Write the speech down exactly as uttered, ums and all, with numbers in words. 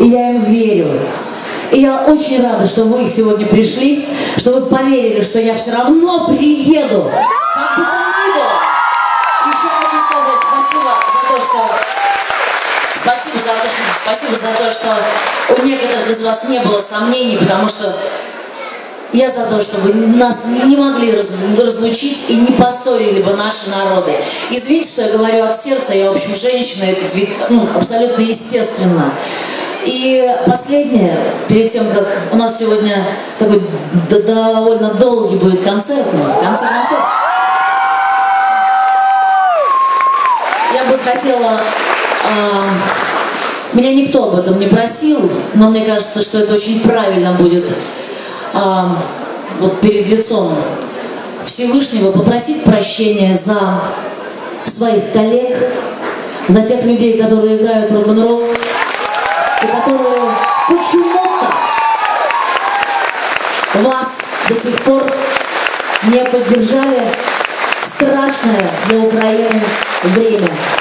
И я им верю. И я очень рада, что вы сегодня пришли, что вы поверили, что я все равно приеду. Как бы там ни было. И еще хочу сказать спасибо за то, что... Спасибо за то, спасибо за то, что у некоторых из вас не было сомнений, потому что я за то, чтобы нас не могли разлучить и не поссорили бы наши народы. Извините, что я говорю от сердца, я, в общем, женщина, этот вид, ну, абсолютно естественно. И последнее, перед тем, как у нас сегодня такой довольно долгий будет концерт, но в конце концов я бы хотела... А, меня никто об этом не просил, но мне кажется, что это очень правильно будет а, вот перед лицом Всевышнего попросить прощения за своих коллег, за тех людей, которые играют рок-н-ролл, и которые почему-то вас до сих пор не поддержали в страшное для Украины время.